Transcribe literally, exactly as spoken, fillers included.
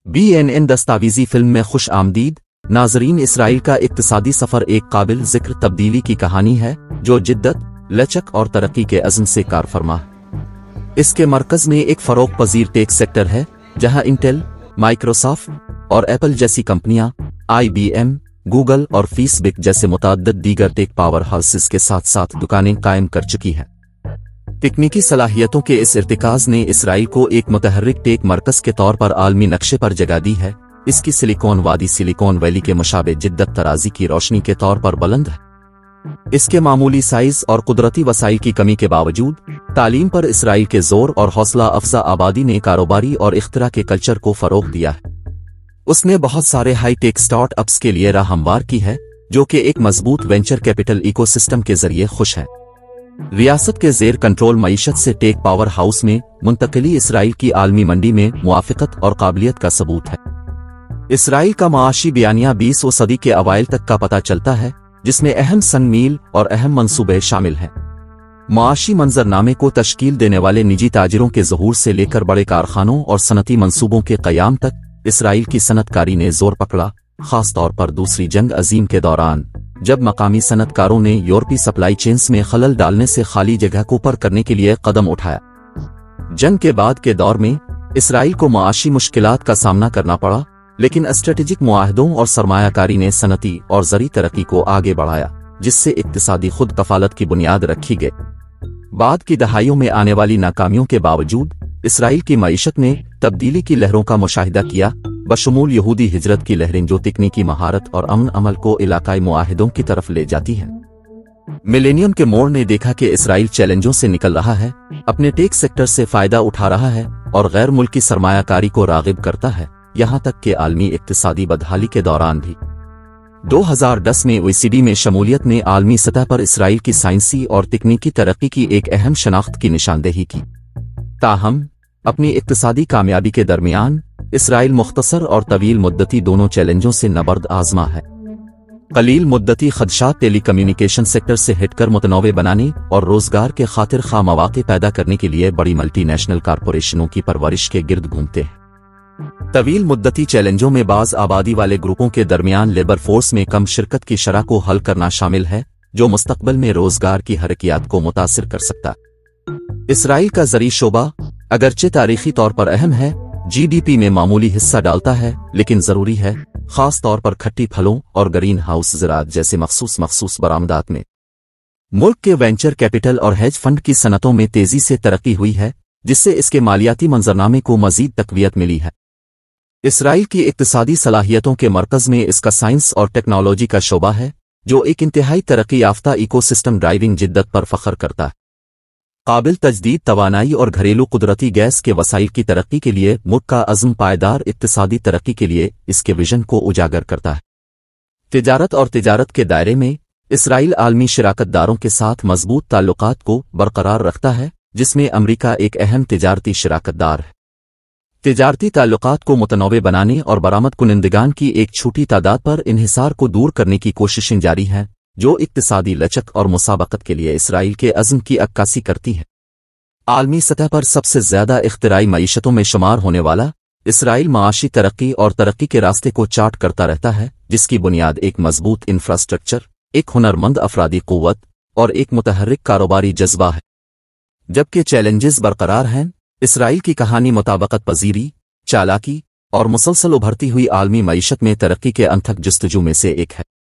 B N N दस्तावेजी film में खुश आमदीद नाजरीन। इसराइल का इक्तिसादी सफर एक काबिल जिक्र तब्दीली की कहानी है जो जिद्दत, लचक और तरक्की के अज़्म से कारफरमा है। इसके मरकज में एक फरोग पजीर टेक सेक्टर है जहां इंटेल, माइक्रोसॉफ्ट और एप्पल जैसी कंपनियां आई बी एम, गूगल और फेसबुक जैसे मुतअद्दिद दीगर टेक पावर हाउसेस के साथ साथ दुकानें कायम कर चुकी हैं। तकनीकी सलाहियतों के इस इर्तिकाज़ ने इसराइल को एक मुतहर्रिक टेक मरकज के तौर पर आलमी नक्शे पर जगह दी है। इसकी सिलिकॉन वादी सिलिकॉन वैली के मुशाबे जिद्दत तराजी की रोशनी के तौर पर बुलंद है। इसके मामूली साइज और कुदरती वसाइल की कमी के बावजूद तालीम पर इसराइल के जोर और हौसला अफजा आबादी ने कारोबारी और इख्तिरा के कल्चर को फरोग दिया है। उसने बहुत सारे हाई टेक स्टार्ट अप्स के लिए राह हमवार की है जो कि एक मजबूत वेंचर कैपिटल इकोसिस्टम के जरिए खुश है। रियासत के जेर कंट्रोल मईशत से टेक पावर हाउस में मुंतकिली इसराइल की आलमी मंडी में मुआफ़िकत और काबिलियत का सबूत है। इसराइल का माशी बयानिया बीसवीं सदी के अवाइल तक का पता चलता है जिसमें अहम सन मील और अहम मंसूबे शामिल हैं। माशी मंजरनामे को तश्कील देने वाले निजी ताजिरों के ज़हूर से लेकर बड़े कारखानों और सनती मंसूबों के क़याम तक इसराइल की सनतकारी ने जोर पकड़ा, खास तौर पर दूसरी जंग अजीम के दौरान जब मकामी सनतकारों ने यूरोपीय सप्लाई चेन्स में खलल डालने से खाली जगह को पर करने के लिए कदम उठाया। जंग के बाद के दौर में इसराइल को माशी मुश्किलात का सामना करना पड़ा, लेकिन स्ट्रेटेजिक मुआहदों और सरमायाकारी ने सनती और ज़री तरक्की को आगे बढ़ाया, जिससे इक्तिसादी खुद कफालत की बुनियाद रखी गई। बाद की दहाइयों में आने वाली नाकामियों के बावजूद इसराइल की मईशत ने तब्दीली की लहरों का मुशाहिदा किया, बशमूल यहूदी हिजरत की लहरें जो तकनीकी महारत और अमन अमल को इलाकाई मुआहिदों की तरफ ले जाती हैं। मिलेनियम के मोड़ ने देखा कि इसराइल चैलेंजों से निकल रहा है, अपने टेक सेक्टर से फायदा उठा रहा है और गैर मुल्की सरमायाकारी को रागिब करता है, यहाँ तक कि आलमी इक्तिसादी बदहाली के दौरान भी। दो हज़ार दस में ओ ई सी डी में शमूलियत ने आलमी सतह पर इसराइल की साइंसी और तकनीकी तरक्की की एक अहम शनाख्त की निशानदेही की। ताहम अपनी इक्तिसादी कामयाबी के दरमियान इसराइल मुख्तसर और तवील मुद्दती दोनों चैलेंजों से नबर्द आजमा है। कलील मुद्दती खदशात टेली कम्युनिकेशन सेक्टर से हटकर मुतनव्वे बनाने और रोजगार के खातिर खा मौक़े पैदा करने के लिए बड़ी मल्टी नेशनल कारपोरेशनों की परवरिश के गिर्द घूमते हैं। तवील मुद्दती चैलेंजों में बाज आबादी वाले ग्रुपों के दरमियान लेबर फोर्स में कम शिरकत की शरह को हल करना शामिल है, जो मुस्तकबिल में रोजगार की हरकियात को मुतासिर कर सकता। इसराइल का ज़री शोबा अगरचे तारीखी तौर पर अहम है, जी डी पी में मामूली हिस्सा डालता है, लेकिन जरूरी है, खास तौर पर खट्टी फलों और ग्रीन हाउस ज़राअत जैसे मखसूस मखसूस बरामदात में। मुल्क के वेंचर कैपिटल और हेज फंड की सनतों में तेजी से तरक्की हुई है, जिससे इसके मालियाती मंजरनामे को मजीद तकवीयत मिली है। इसराइल की इक्तिसादी सलाहियतों के मरकज में इसका साइंस और टेक्नोलॉजी का शोबा है, जो एक इंतहाई तरक्की याफ्ता इकोसिस्टम ड्राइविंग जिद्दत पर फख्र करता है। काबिल तजदीद तवानाई और घरेलू कुदरती गैस के वसाइल की तरक्की के लिए मुल्क का अज़्म पायदार इक्तिसादी तरक्की के लिए इसके विजन को उजागर करता है। तिजारत और तिजारत के दायरे में इसराइल आलमी शराकतदारों के साथ मजबूत ताल्लुकात को बरकरार रखता है, जिसमें अमरीका एक अहम तिजारती शराकतदार है। तिजारती ताल्लुकात को मुतनव्वे बनाने और बरामद कुनिंदगान की एक छोटी तादाद पर इन्हिसार को दूर करने की कोशिशें जारी हैं, जो इक्तिसादी लचक और मुसाबकत के लिए इसराइल के अज़्म की अक्कासी करती है। आलमी सतह पर सबसे ज्यादा इख्तिराई मईशतों में शुमार होने वाला इसराइल माशी तरक्की और तरक्की के रास्ते को चार्ट करता रहता है, जिसकी बुनियाद एक मजबूत इंफ्रास्ट्रक्चर, एक हुनरमंद अफरादी क़ुव्वत और एक मुतहर्रिक कारोबारी जज्बा है। जबकि चैलेंजेस बरकरार हैं, इसराइल की कहानी मुताबकत पजीरी, चालाकी और मुसलसल उभरती हुई आलमी मईशत में तरक्की के अनथक जस्तजू में से एक है।